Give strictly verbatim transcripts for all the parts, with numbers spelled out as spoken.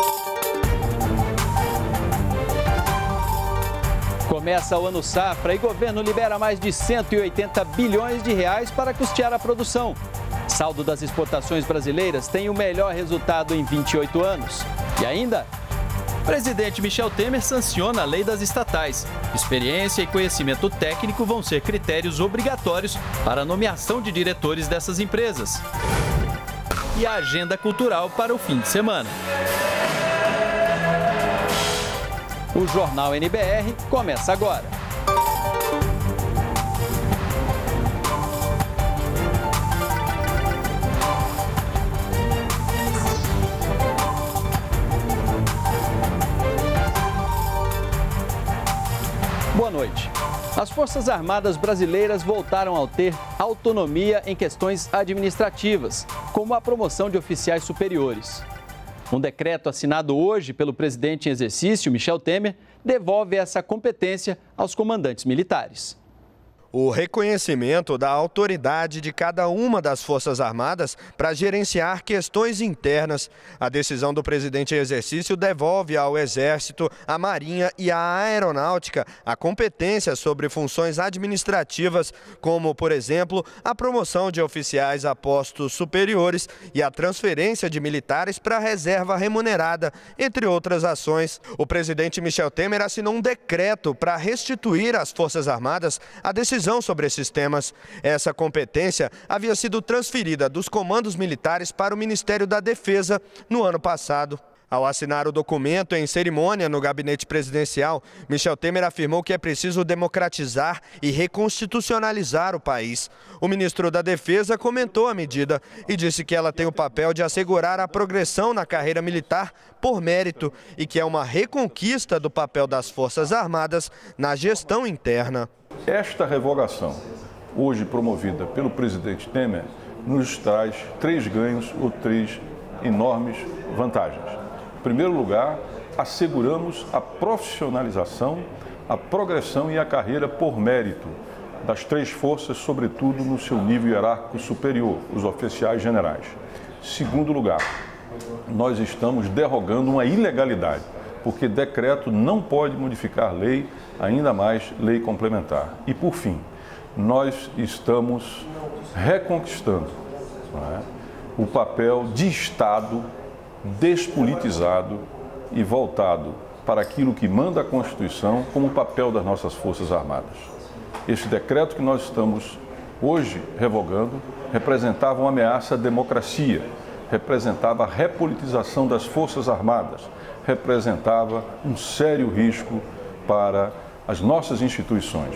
Começa o ano safra e governo libera mais de cento e oitenta bilhões de reais para custear a produção. Saldo das exportações brasileiras tem o melhor resultado em vinte e oito anos. E ainda, presidente Michel Temer sanciona a lei das estatais. Experiência e conhecimento técnico vão ser critérios obrigatórios para a nomeação de diretores dessas empresas. E a agenda cultural para o fim de semana. O Jornal N B R começa agora. Boa noite. As Forças Armadas brasileiras voltaram a ter autonomia em questões administrativas, como a promoção de oficiais superiores. Um decreto assinado hoje pelo presidente em exercício, Michel Temer, devolve essa competência aos comandantes militares. O reconhecimento da autoridade de cada uma das Forças Armadas para gerenciar questões internas. A decisão do presidente em exercício devolve ao Exército, à Marinha e à Aeronáutica a competência sobre funções administrativas, como, por exemplo, a promoção de oficiais a postos superiores e a transferência de militares para a reserva remunerada, entre outras ações. O presidente Michel Temer assinou um decreto para restituir às Forças Armadas a decisão sobre esses temas. Essa competência havia sido transferida dos comandos militares para o Ministério da Defesa no ano passado. Ao assinar o documento em cerimônia no gabinete presidencial, Michel Temer afirmou que é preciso democratizar e reconstitucionalizar o país. O ministro da Defesa comentou a medida e disse que ela tem o papel de assegurar a progressão na carreira militar por mérito e que é uma reconquista do papel das Forças Armadas na gestão interna. Esta revogação, hoje promovida pelo presidente Temer, nos traz três ganhos ou três enormes vantagens. Em primeiro lugar, asseguramos a profissionalização, a progressão e a carreira por mérito das três forças, sobretudo no seu nível hierárquico superior, os oficiais generais. Em segundo lugar, nós estamos derrogando uma ilegalidade, porque decreto não pode modificar lei, ainda mais lei complementar. E, por fim, nós estamos reconquistando, não é, o papel de Estado despolitizado e voltado para aquilo que manda a Constituição como o papel das nossas Forças Armadas. Este decreto que nós estamos hoje revogando representava uma ameaça à democracia, representava a repolitização das Forças Armadas, representava um sério risco para as nossas instituições.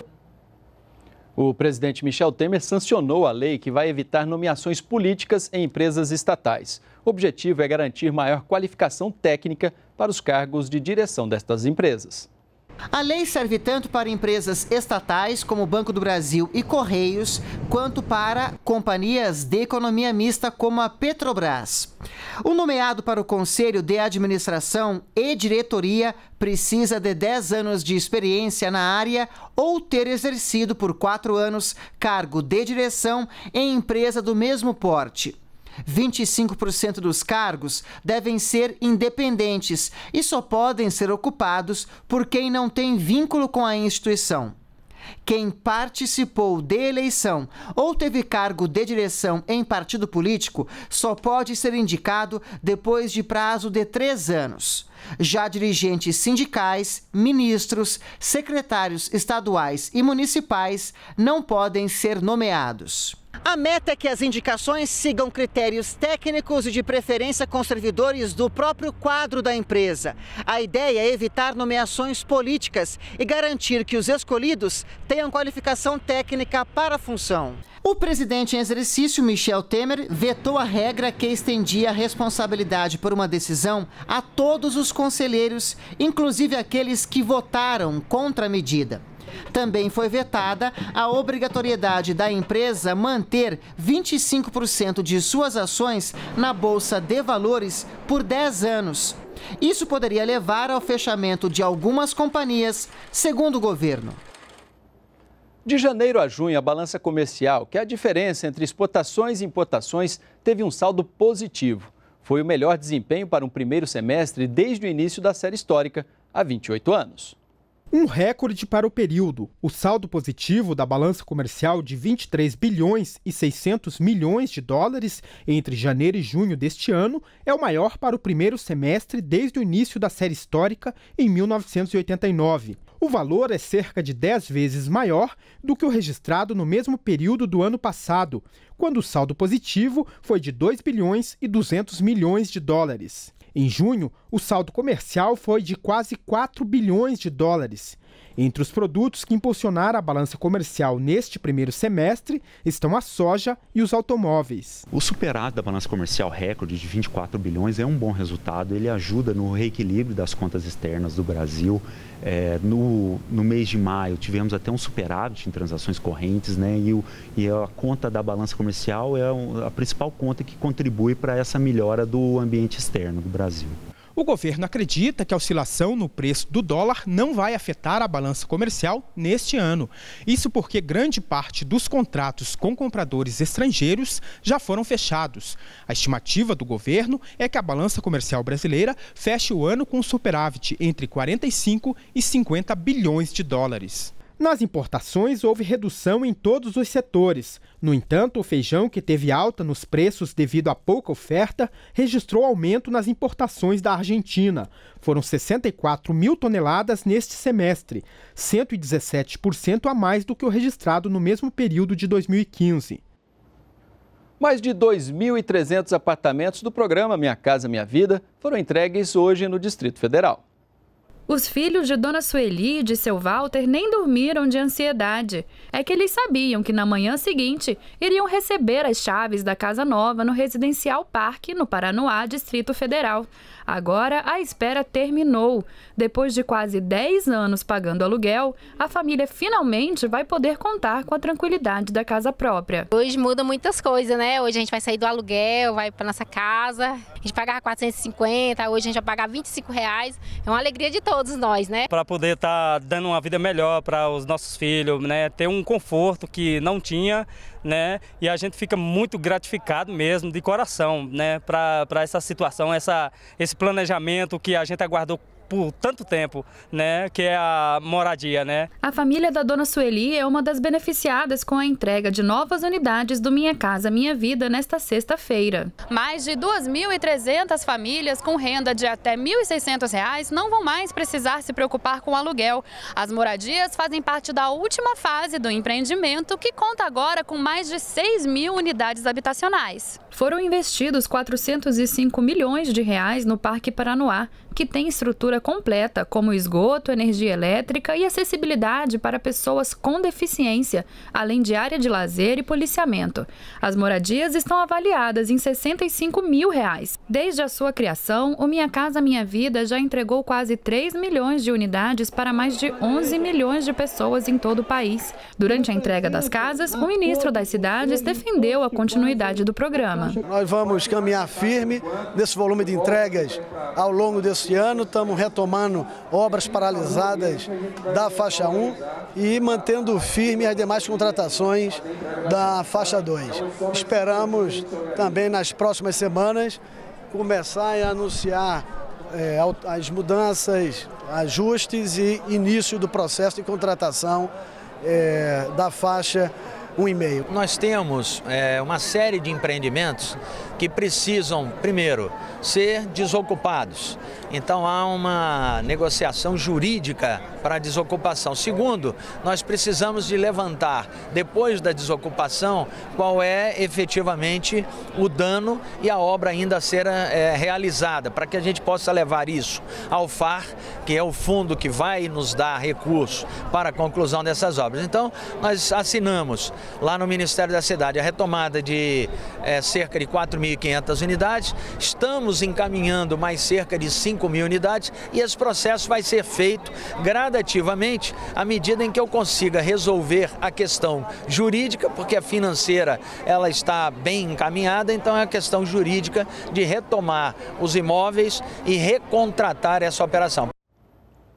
O presidente Michel Temer sancionou a lei que vai evitar nomeações políticas em empresas estatais. O objetivo é garantir maior qualificação técnica para os cargos de direção destas empresas. A lei serve tanto para empresas estatais como o Banco do Brasil e Correios, quanto para companhias de economia mista como a Petrobras. O nomeado para o Conselho de Administração e Diretoria precisa de dez anos de experiência na área ou ter exercido por quatro anos cargo de direção em empresa do mesmo porte. vinte e cinco por cento dos cargos devem ser independentes e só podem ser ocupados por quem não tem vínculo com a instituição. Quem participou de eleição ou teve cargo de direção em partido político só pode ser indicado depois de prazo de três anos. Já dirigentes sindicais, ministros, secretários estaduais e municipais não podem ser nomeados. A meta é que as indicações sigam critérios técnicos e de preferência com servidores do próprio quadro da empresa. A ideia é evitar nomeações políticas e garantir que os escolhidos tenham qualificação técnica para a função. O presidente em exercício, Michel Temer, vetou a regra que estendia a responsabilidade por uma decisão a todos os conselheiros, inclusive aqueles que votaram contra a medida. Também foi vetada a obrigatoriedade da empresa manter vinte e cinco por cento de suas ações na Bolsa de Valores por dez anos. Isso poderia levar ao fechamento de algumas companhias, segundo o governo. De janeiro a junho, a balança comercial, que é a diferença entre exportações e importações, teve um saldo positivo. Foi o melhor desempenho para um primeiro semestre desde o início da série histórica, há vinte e oito anos. Um recorde para o período. O saldo positivo da balança comercial de vinte e três bilhões e seiscentos milhões de dólares entre janeiro e junho deste ano é o maior para o primeiro semestre desde o início da série histórica em mil novecentos e oitenta e nove. O valor é cerca de dez vezes maior do que o registrado no mesmo período do ano passado, quando o saldo positivo foi de dois bilhões e duzentos milhões de dólares. Em junho, o saldo comercial foi de quase quatro bilhões de dólares. Entre os produtos que impulsionaram a balança comercial neste primeiro semestre estão a soja e os automóveis. O superávit da balança comercial recorde de vinte e quatro bilhões é um bom resultado. Ele ajuda no reequilíbrio das contas externas do Brasil. É, no, no mês de maio tivemos até um superávit em transações correntes, né? E, o, e a conta da balança comercial é a principal conta que contribui para essa melhora do ambiente externo do Brasil. O governo acredita que a oscilação no preço do dólar não vai afetar a balança comercial neste ano. Isso porque grande parte dos contratos com compradores estrangeiros já foram fechados. A estimativa do governo é que a balança comercial brasileira feche o ano com um superávit entre quarenta e cinco e cinquenta bilhões de dólares. Nas importações, houve redução em todos os setores. No entanto, o feijão, que teve alta nos preços devido à pouca oferta, registrou aumento nas importações da Argentina. Foram sessenta e quatro mil toneladas neste semestre, cento e dezessete por cento a mais do que o registrado no mesmo período de dois mil e quinze. Mais de dois mil e trezentos apartamentos do programa Minha Casa Minha Vida foram entregues hoje no Distrito Federal. Os filhos de Dona Sueli e de seu Walter nem dormiram de ansiedade. É que eles sabiam que na manhã seguinte iriam receber as chaves da casa nova no Residencial Parque, no Paranoá, Distrito Federal. Agora a espera terminou. Depois de quase dez anos pagando aluguel, a família finalmente vai poder contar com a tranquilidade da casa própria. Hoje muda muitas coisas, né? Hoje a gente vai sair do aluguel, vai para nossa casa. A gente pagava quatrocentos e cinquenta, hoje a gente vai pagar vinte e cinco reais. É uma alegria de todos nós, né? Para poder estar tá dando uma vida melhor para os nossos filhos, né? Ter um conforto que não tinha, né? E a gente fica muito gratificado mesmo, de coração, né? Para para essa situação, essa, esse planejamento que a gente aguardou por tanto tempo, né, que é a moradia, né? A família da Dona Sueli é uma das beneficiadas com a entrega de novas unidades do Minha Casa Minha Vida nesta sexta-feira. Mais de duas mil e trezentas famílias com renda de até mil e seiscentos reais não vão mais precisar se preocupar com o aluguel. As moradias fazem parte da última fase do empreendimento, que conta agora com mais de seis mil unidades habitacionais. Foram investidos quatrocentos e cinco milhões de reais no Parque Paranoá, que tem estrutura completa, como esgoto, energia elétrica e acessibilidade para pessoas com deficiência, além de área de lazer e policiamento. As moradias estão avaliadas em sessenta e cinco mil reais. Desde a sua criação, o Minha Casa Minha Vida já entregou quase três milhões de unidades para mais de onze milhões de pessoas em todo o país. Durante a entrega das casas, o ministro das Cidades defendeu a continuidade do programa. Nós vamos caminhar firme nesse volume de entregas ao longo desse ano. Estamos retomando obras paralisadas da faixa um e mantendo firme as demais contratações da faixa dois. Esperamos também nas próximas semanas começar a anunciar é, as mudanças, ajustes e início do processo de contratação é, da faixa um e meio. Nós temos é, uma série de empreendimentos que precisam, primeiro, ser desocupados. Então há uma negociação jurídica para a desocupação. Segundo, nós precisamos de levantar, depois da desocupação, qual é efetivamente o dano e a obra ainda a ser é, realizada, para que a gente possa levar isso ao F A R, que é o fundo que vai nos dar recursos para a conclusão dessas obras. Então, nós assinamos lá no Ministério da Cidade a retomada de é, cerca de quatro mil e quinhentas unidades, estamos encaminhando mais cerca de cinco mil unidades e esse processo vai ser feito gradativamente à medida em que eu consiga resolver a questão jurídica, porque a financeira ela está bem encaminhada, então é a questão jurídica de retomar os imóveis e recontratar essa operação.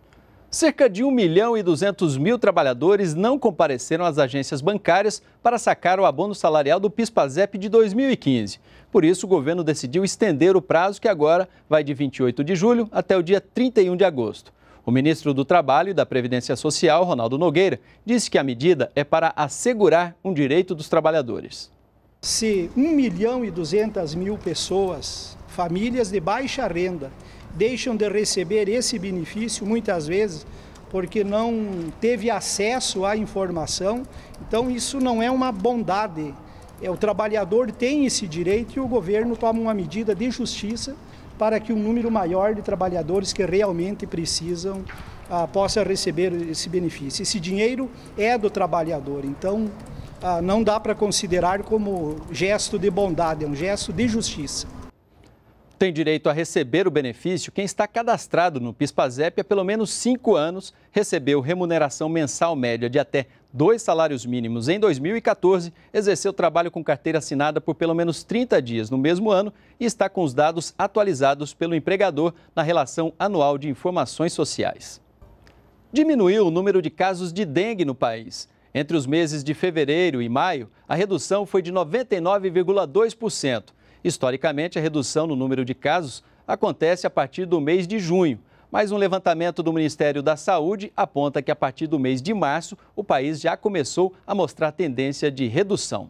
Cerca de um milhão e duzentos mil trabalhadores não compareceram às agências bancárias para sacar o abono salarial do PIS/PASEP de dois mil e quinze. Por isso, o governo decidiu estender o prazo, que agora vai de vinte e oito de julho até o dia trinta e um de agosto. O ministro do Trabalho e da Previdência Social, Ronaldo Nogueira, disse que a medida é para assegurar um direito dos trabalhadores. Se um milhão e duzentas mil pessoas, famílias de baixa renda, deixam de receber esse benefício, muitas vezes, porque não teve acesso à informação, então isso não é uma bondade. É, o trabalhador tem esse direito e o governo toma uma medida de justiça para que um número maior de trabalhadores que realmente precisam ah, possa receber esse benefício. Esse dinheiro é do trabalhador, então ah, não dá para considerar como gesto de bondade, é um gesto de justiça. Tem direito a receber o benefício quem está cadastrado no PIS/PASEP há pelo menos cinco anos, recebeu remuneração mensal média de até dois salários mínimos em dois mil e quatorze, exerceu trabalho com carteira assinada por pelo menos trinta dias no mesmo ano e está com os dados atualizados pelo empregador na relação anual de informações sociais. Diminuiu o número de casos de dengue no país. Entre os meses de fevereiro e maio, a redução foi de noventa e nove vírgula dois por cento. Historicamente, a redução no número de casos acontece a partir do mês de junho, mas um levantamento do Ministério da Saúde aponta que a partir do mês de março, o país já começou a mostrar tendência de redução.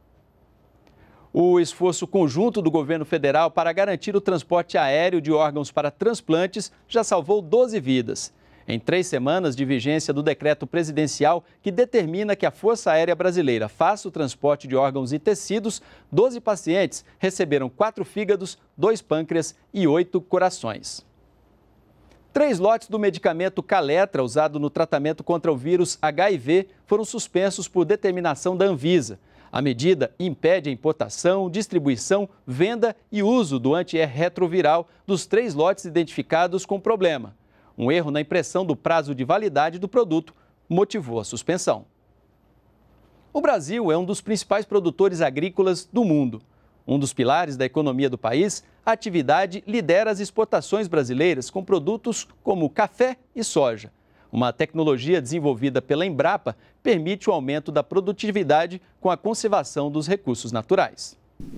O esforço conjunto do governo federal para garantir o transporte aéreo de órgãos para transplantes já salvou doze vidas. Em três semanas de vigência do decreto presidencial que determina que a Força Aérea Brasileira faça o transporte de órgãos e tecidos, doze pacientes receberam quatro fígados, dois pâncreas e oito corações. Três lotes do medicamento Kaletra, usado no tratamento contra o vírus H I V, foram suspensos por determinação da Anvisa. A medida impede a importação, distribuição, venda e uso do antirretroviral dos três lotes identificados com problema. Um erro na impressão do prazo de validade do produto motivou a suspensão. O Brasil é um dos principais produtores agrícolas do mundo. Um dos pilares da economia do país, a atividade lidera as exportações brasileiras com produtos como café e soja. Uma tecnologia desenvolvida pela Embrapa permite o aumento da produtividade com a conservação dos recursos naturais.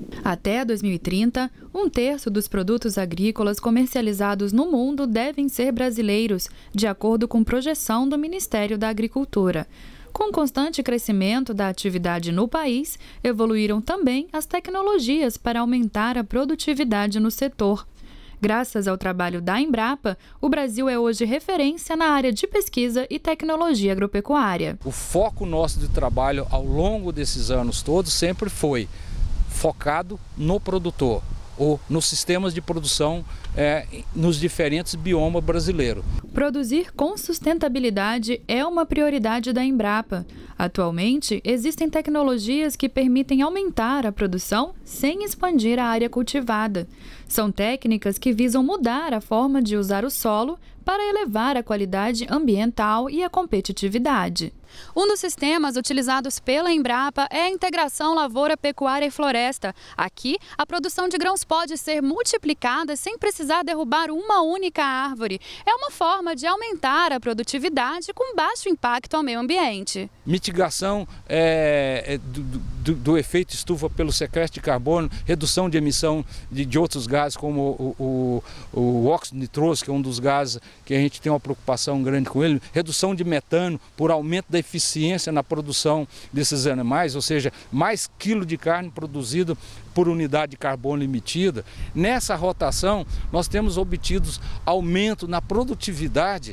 Até dois mil e trinta, um terço dos produtos agrícolas comercializados no mundo devem ser brasileiros, de acordo com projeção do Ministério da Agricultura. Com o constante crescimento da atividade no país, evoluíram também as tecnologias para aumentar a produtividade no setor. Graças ao trabalho da Embrapa, o Brasil é hoje referência na área de pesquisa e tecnologia agropecuária. O foco nosso de trabalho ao longo desses anos todos sempre foi focado no produtor ou nos sistemas de produção é, nos diferentes biomas brasileiros. Produzir com sustentabilidade é uma prioridade da Embrapa. Atualmente, existem tecnologias que permitem aumentar a produção sem expandir a área cultivada. São técnicas que visam mudar a forma de usar o solo para elevar a qualidade ambiental e a competitividade. Um dos sistemas utilizados pela Embrapa é a integração lavoura, pecuária e floresta. Aqui, a produção de grãos pode ser multiplicada sem precisar derrubar uma única árvore. É uma forma de aumentar a produtividade com baixo impacto ao meio ambiente. Mitigação é, do, do, do efeito estufa pelo sequestro de carbono, redução de emissão de, de outros gases, como o, o, o óxido nitroso, que é um dos gases que a gente tem uma preocupação grande com ele, redução de metano por aumento da eficiência na produção desses animais, ou seja, mais quilo de carne produzido por unidade de carbono emitida. Nessa rotação, nós temos obtido aumento na produtividade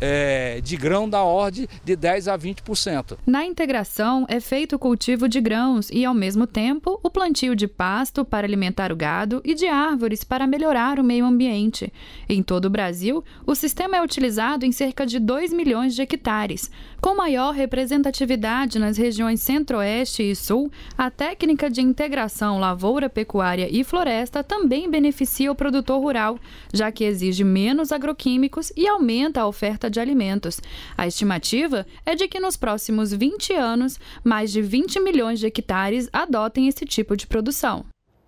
É, de grão da ordem de dez a vinte por cento. Na integração é feito o cultivo de grãos e, ao mesmo tempo, o plantio de pasto para alimentar o gado e de árvores para melhorar o meio ambiente. Em todo o Brasil, o sistema é utilizado em cerca de dois milhões de hectares. Com maior representatividade nas regiões centro-oeste e sul, a técnica de integração lavoura, pecuária e floresta também beneficia o produtor rural, já que exige menos agroquímicos e aumenta a oferta de alimentos. A estimativa é de que nos próximos vinte anos, mais de vinte milhões de hectares adotem esse tipo de produção.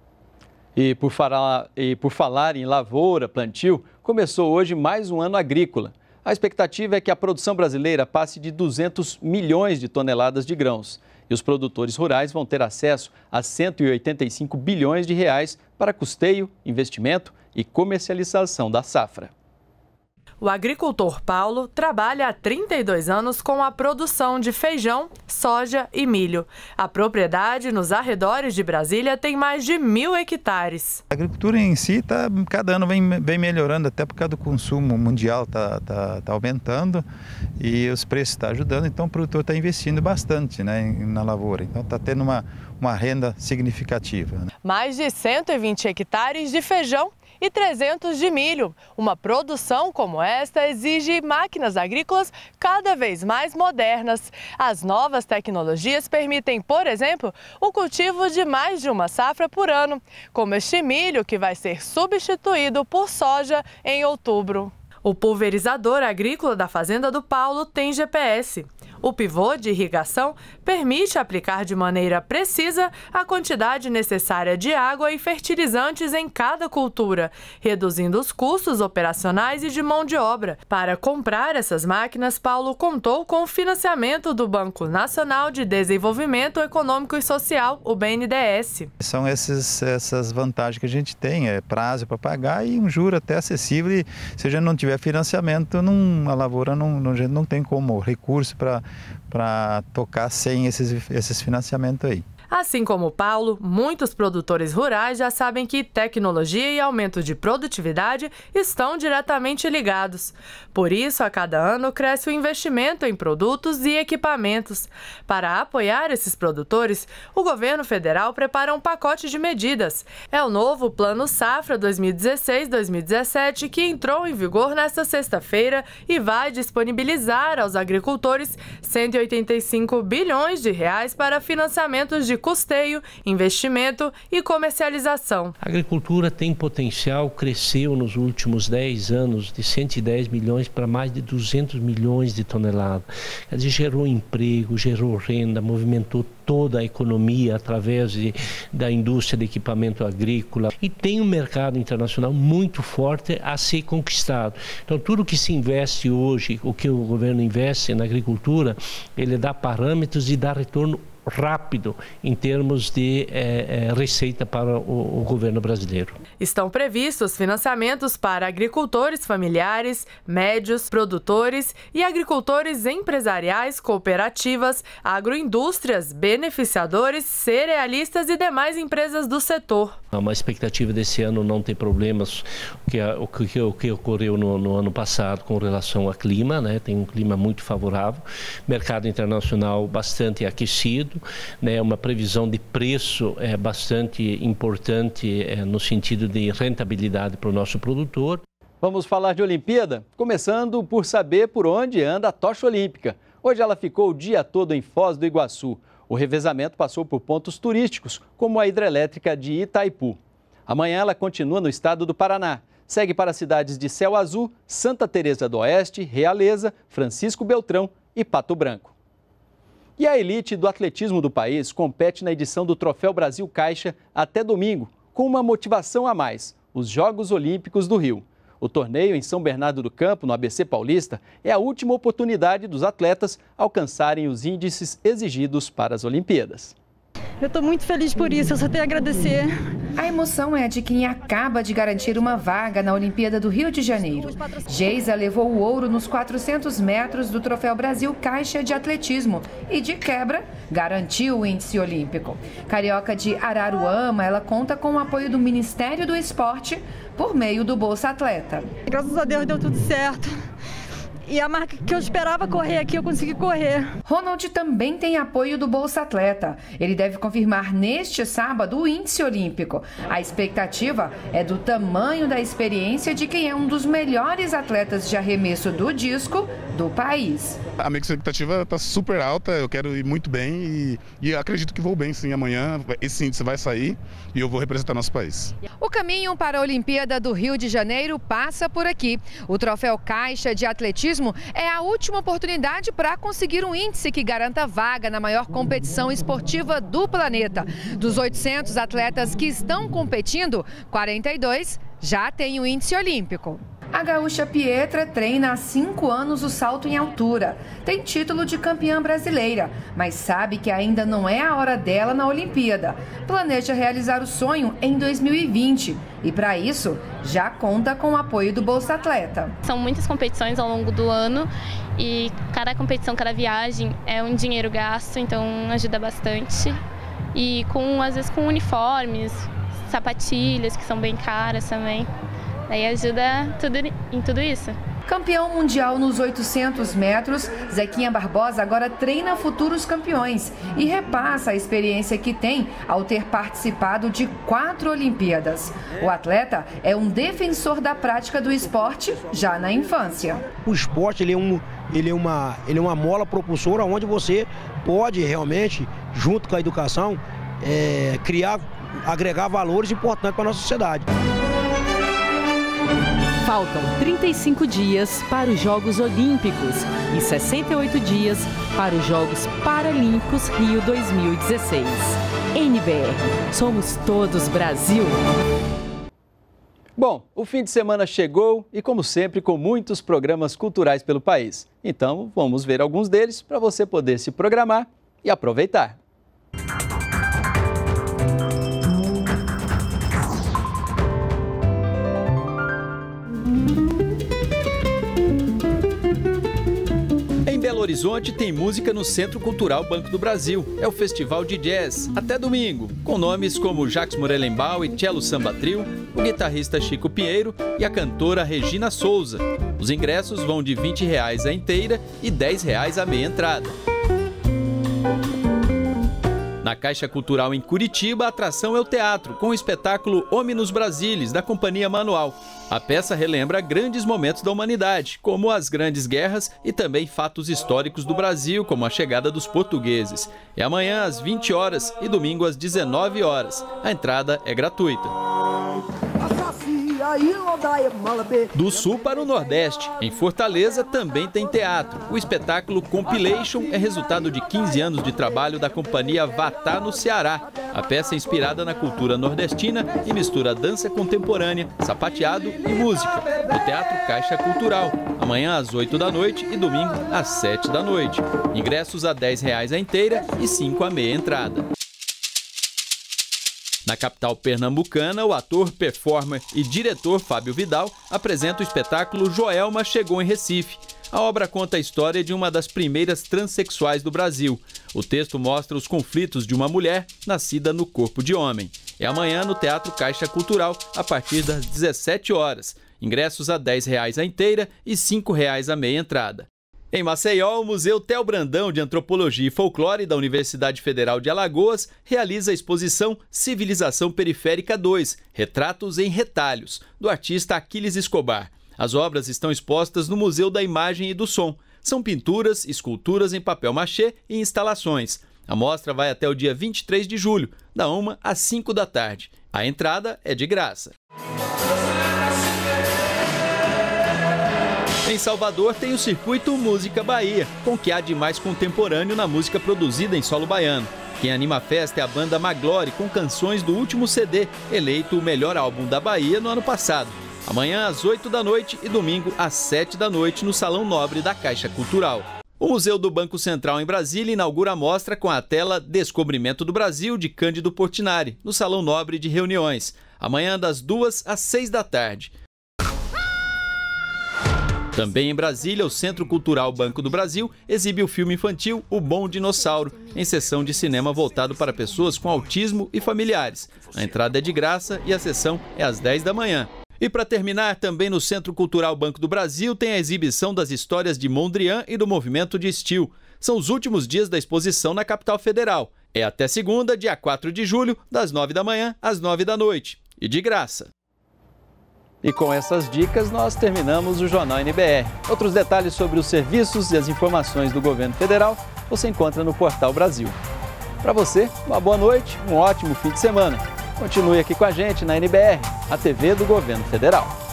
E por falar, e por falar em lavoura, plantio, começou hoje mais um ano agrícola. A expectativa é que a produção brasileira passe de duzentos milhões de toneladas de grãos. E os produtores rurais vão ter acesso a cento e oitenta e cinco bilhões de reais para custeio, investimento e comercialização da safra. O agricultor Paulo trabalha há trinta e dois anos com a produção de feijão, soja e milho. A propriedade nos arredores de Brasília tem mais de mil hectares. A agricultura em si, tá, cada ano vem, vem melhorando, até por causa do consumo mundial está tá, tá aumentando e os preços estão ajudando, então o produtor está investindo bastante, né, na lavoura. Então está tendo uma, uma renda significativa, né? Mais de cento e vinte hectares de feijão e trezentos de milho. Uma produção como esta exige máquinas agrícolas cada vez mais modernas. As novas tecnologias permitem, por exemplo, o cultivo de mais de uma safra por ano, como este milho que vai ser substituído por soja em outubro. O pulverizador agrícola da Fazenda do Paulo tem G P S. O pivô de irrigação permite aplicar de maneira precisa a quantidade necessária de água e fertilizantes em cada cultura, reduzindo os custos operacionais e de mão de obra. Para comprar essas máquinas, Paulo contou com o financiamento do Banco Nacional de Desenvolvimento Econômico e Social, o B N D E S. São esses, essas vantagens que a gente tem, é prazo para pagar e um juro até acessível. E se a gente não tiver financiamento, não, a lavoura não, a gente não tem como recurso para para tocar sem esses, esses financiamentos aí. Assim como o Paulo, muitos produtores rurais já sabem que tecnologia e aumento de produtividade estão diretamente ligados. Por isso, a cada ano cresce o investimento em produtos e equipamentos. Para apoiar esses produtores, o governo federal prepara um pacote de medidas. É o novo Plano Safra dois mil e dezesseis dois mil e dezessete que entrou em vigor nesta sexta-feira e vai disponibilizar aos agricultores cento e oitenta e cinco bilhões de reais para financiamentos de custeio, investimento e comercialização. A agricultura tem potencial, cresceu nos últimos dez anos de cento e dez milhões para mais de duzentos milhões de toneladas. Quer dizer, gerou emprego, gerou renda, movimentou toda a economia através de, da indústria de equipamento agrícola e tem um mercado internacional muito forte a ser conquistado. Então tudo que se investe hoje, o que o governo investe na agricultura, ele dá parâmetros e dá retorno rápido em termos de é, é, receita para o, o governo brasileiro. Estão previstos financiamentos para agricultores familiares, médios, produtores e agricultores empresariais, cooperativas, agroindústrias, beneficiadores, cerealistas e demais empresas do setor. Há uma expectativa desse ano não ter problemas, que, o, que, o que ocorreu no, no ano passado com relação ao clima, né? Tem um clima muito favorável, mercado internacional bastante aquecido, né, uma previsão de preço é bastante importante é, no sentido de rentabilidade para o nosso produtor. Vamos falar de Olimpíada, começando por saber por onde anda a tocha olímpica. Hoje ela ficou o dia todo em Foz do Iguaçu. O revezamento passou por pontos turísticos, como a hidrelétrica de Itaipu. Amanhã ela continua no estado do Paraná. Segue para as cidades de Céu Azul, Santa Teresa do Oeste, Realeza, Francisco Beltrão e Pato Branco. E a elite do atletismo do país compete na edição do Troféu Brasil Caixa até domingo, com uma motivação a mais, os Jogos Olímpicos do Rio. O torneio em São Bernardo do Campo, no A B C Paulista, é a última oportunidade dos atletas alcançarem os índices exigidos para as Olimpíadas. Eu estou muito feliz por isso, eu só tenho a agradecer. A emoção é de quem acaba de garantir uma vaga na Olimpíada do Rio de Janeiro. Geisa levou o ouro nos quatrocentos metros do Troféu Brasil Caixa de Atletismo e, de quebra, garantiu o índice olímpico. Carioca de Araruama, ela conta com o apoio do Ministério do Esporte por meio do Bolsa Atleta. Graças a Deus deu tudo certo. E a marca que eu esperava correr aqui, eu consegui correr. Ronald também tem apoio do Bolsa Atleta. Ele deve confirmar neste sábado o índice olímpico. A expectativa é do tamanho da experiência de quem é um dos melhores atletas de arremesso do disco do país. A minha expectativa está super alta, eu quero ir muito bem e, e acredito que vou bem sim. Amanhã esse índice vai sair e eu vou representar nosso país. O caminho para a Olimpíada do Rio de Janeiro passa por aqui. O Troféu Caixa de Atletismo é a última oportunidade para conseguir um índice que garanta vaga na maior competição esportiva do planeta. Dos oitocentos atletas que estão competindo, quarenta e dois já têm o índice olímpico. A gaúcha Pietra treina há cinco anos o salto em altura. Tem título de campeã brasileira, mas sabe que ainda não é a hora dela na Olimpíada. Planeja realizar o sonho em dois mil e vinte e, para isso, já conta com o apoio do Bolsa Atleta. São muitas competições ao longo do ano e cada competição, cada viagem é um dinheiro gasto, então ajuda bastante. E com, às vezes com uniformes, sapatilhas que são bem caras também. Daí ajuda tudo, em tudo isso. Campeão mundial nos oitocentos metros, Zequinha Barbosa agora treina futuros campeões e repassa a experiência que tem ao ter participado de quatro Olimpíadas. O atleta é um defensor da prática do esporte já na infância. O esporte ele é, um, ele é, uma, ele é uma mola propulsora onde você pode realmente, junto com a educação, é, criar, agregar valores importantes para a nossa sociedade. Faltam trinta e cinco dias para os Jogos Olímpicos e sessenta e oito dias para os Jogos Paralímpicos Rio dois mil e dezesseis. N B R, somos todos Brasil. Bom, o fim de semana chegou e, como sempre, com muitos programas culturais pelo país. Então, vamos ver alguns deles para você poder se programar e aproveitar. Em Belo Horizonte tem música no Centro Cultural Banco do Brasil. É o Festival de Jazz, até domingo, com nomes como Jacques Morelenbaum e Cello Samba Trio, o guitarrista Chico Pinheiro e a cantora Regina Souza. Os ingressos vão de vinte reais a inteira e dez reais a meia entrada. Na Caixa Cultural em Curitiba, a atração é o teatro, com o espetáculo Hominus Brasilis, da Companhia Manual. A peça relembra grandes momentos da humanidade, como as grandes guerras e também fatos históricos do Brasil, como a chegada dos portugueses. É amanhã às vinte horas e domingo às dezenove horas. A entrada é gratuita. Do sul para o nordeste, em Fortaleza também tem teatro. O espetáculo Compilation é resultado de quinze anos de trabalho da companhia Vatá no Ceará. A peça é inspirada na cultura nordestina e mistura dança contemporânea, sapateado e música. No Teatro Caixa Cultural, amanhã às oito da noite e domingo às sete da noite. Ingressos a dez reais a inteira e cinco a meia entrada. Na capital pernambucana, o ator, performer e diretor Fábio Vidal apresenta o espetáculo Joelma Chegou em Recife. A obra conta a história de uma das primeiras transexuais do Brasil. O texto mostra os conflitos de uma mulher nascida no corpo de homem. É amanhã no Teatro Caixa Cultural, a partir das dezessete horas. Ingressos a dez reais a inteira e cinco reais a meia entrada. Em Maceió, o Museu Theo Brandão de Antropologia e Folclore da Universidade Federal de Alagoas realiza a exposição Civilização Periférica dois, Retratos em Retalhos, do artista Aquiles Escobar. As obras estão expostas no Museu da Imagem e do Som. São pinturas, esculturas em papel machê e instalações. A mostra vai até o dia vinte e três de julho, da uma às cinco da tarde. A entrada é de graça. Em Salvador tem o Circuito Música Bahia, com o que há de mais contemporâneo na música produzida em solo baiano. Quem anima a festa é a banda Maglore, com canções do último C D, eleito o melhor álbum da Bahia no ano passado. Amanhã às oito da noite e domingo às sete da noite no Salão Nobre da Caixa Cultural. O Museu do Banco Central em Brasília inaugura a mostra com a tela Descobrimento do Brasil, de Cândido Portinari, no Salão Nobre de Reuniões. Amanhã das duas às seis da tarde. Também em Brasília, o Centro Cultural Banco do Brasil exibe o filme infantil O Bom Dinossauro, em sessão de cinema voltado para pessoas com autismo e familiares. A entrada é de graça e a sessão é às dez da manhã. E para terminar, também no Centro Cultural Banco do Brasil tem a exibição das histórias de Mondrian e do movimento de Steel. São os últimos dias da exposição na capital federal. É até segunda, dia quatro de julho, das nove da manhã às nove da noite. E de graça. E com essas dicas, nós terminamos o Jornal N B R. Outros detalhes sobre os serviços e as informações do governo federal você encontra no Portal Brasil. Para você, uma boa noite, um ótimo fim de semana. Continue aqui com a gente na N B R, a T V do Governo Federal.